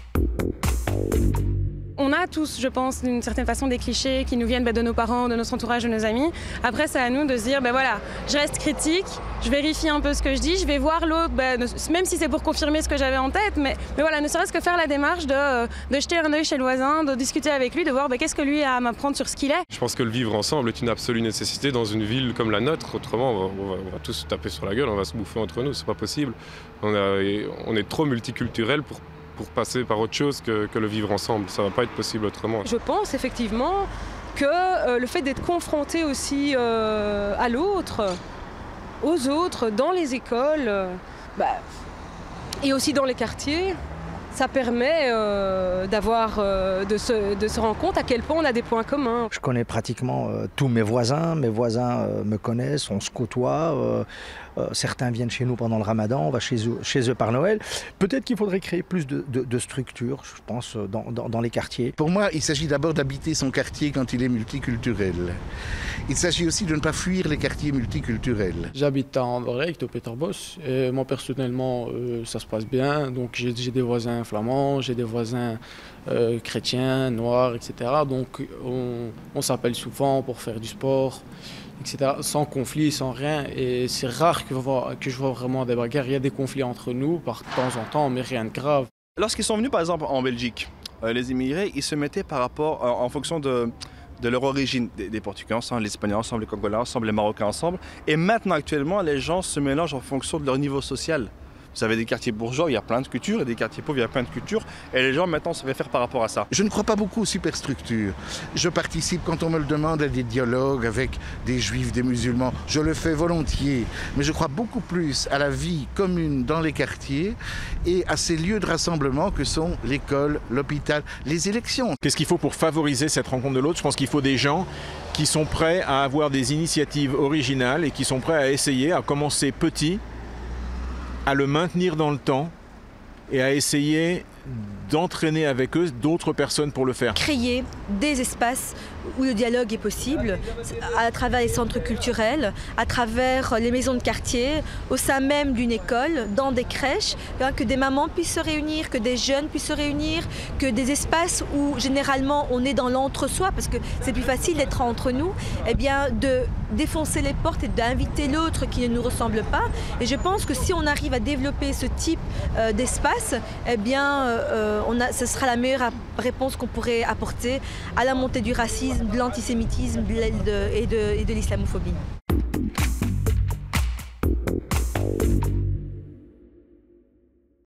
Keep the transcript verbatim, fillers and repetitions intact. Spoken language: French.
On a tous, je pense, d'une certaine façon des clichés qui nous viennent bah, de nos parents, de notre entourage, de nos amis. Après, c'est à nous de se dire, ben voilà, je reste critique, je vérifie un peu ce que je dis, je vais voir l'autre, bah, même si c'est pour confirmer ce que j'avais en tête, mais, mais voilà, ne serait-ce que faire la démarche de, de jeter un œil chez le voisin, de discuter avec lui, de voir bah, qu'est-ce que lui a à m'apprendre sur ce qu'il est. Je pense que le vivre ensemble est une absolue nécessité dans une ville comme la nôtre. Autrement, on va, on va, on va tous se taper sur la gueule, on va se bouffer entre nous, c'est pas possible. On, a, on est trop multiculturel pour pour passer par autre chose que, que le vivre ensemble. Ça ne va pas être possible autrement. Je pense effectivement que euh, le fait d'être confronté aussi euh, à l'autre, aux autres, dans les écoles, euh, bah, et aussi dans les quartiers, ça permet euh, d'avoir, euh, de, se, de se rendre compte à quel point on a des points communs. Je connais pratiquement euh, tous mes voisins, mes voisins euh, me connaissent, on se côtoie. Euh, euh, certains viennent chez nous pendant le ramadan, on va chez eux, chez eux par Noël. Peut-être qu'il faudrait créer plus de, de, de structures, je pense, dans, dans, dans les quartiers. Pour moi, il s'agit d'abord d'habiter son quartier quand il est multiculturel. Il s'agit aussi de ne pas fuir les quartiers multiculturels. J'habite à Anderlecht, au Peterbos, et moi personnellement, euh, ça se passe bien. Donc j'ai des voisins flamands, j'ai des voisins euh, chrétiens, noirs, et cetera. Donc on, on s'appelle souvent pour faire du sport, et cetera. Sans conflit, sans rien. Et c'est rare que, que je vois vraiment des bagarres. Il y a des conflits entre nous par temps en temps, mais rien de grave. Lorsqu'ils sont venus par exemple en Belgique, euh, les immigrés, ils se mettaient par rapport, euh, en fonction de, de leur origine, des, des Portugais ensemble, les Espagnols ensemble, les Congolais ensemble, les Marocains ensemble. Et maintenant actuellement, les gens se mélangent en fonction de leur niveau social. Vous avez des quartiers bourgeois où il y a plein de cultures et des quartiers pauvres où il y a plein de cultures. Et les gens maintenant se réfèrent par rapport à ça. Je ne crois pas beaucoup aux superstructures. Je participe, quand on me le demande, à des dialogues avec des juifs, des musulmans. Je le fais volontiers. Mais je crois beaucoup plus à la vie commune dans les quartiers et à ces lieux de rassemblement que sont l'école, l'hôpital, les élections. Qu'est-ce qu'il faut pour favoriser cette rencontre de l'autre? Je pense qu'il faut des gens qui sont prêts à avoir des initiatives originales et qui sont prêts à essayer, à commencer petit, à le maintenir dans le temps et à essayer d'entraîner avec eux d'autres personnes pour le faire. Créer des espaces où le dialogue est possible, à travers les centres culturels, à travers les maisons de quartier, au sein même d'une école, dans des crèches, que des mamans puissent se réunir, que des jeunes puissent se réunir, que des espaces où généralement on est dans l'entre-soi, parce que c'est plus facile d'être entre nous, eh bien de défoncer les portes et d'inviter l'autre qui ne nous ressemble pas. Et je pense que si on arrive à développer ce type euh, d'espace, eh bien euh, on a, ce sera la meilleure réponse qu'on pourrait apporter à la montée du racisme, de l'antisémitisme et de, et de l'islamophobie.